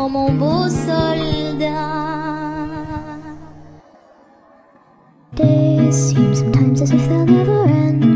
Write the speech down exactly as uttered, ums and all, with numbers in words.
mon beau soldat. Days seem sometimes as if they'll never end.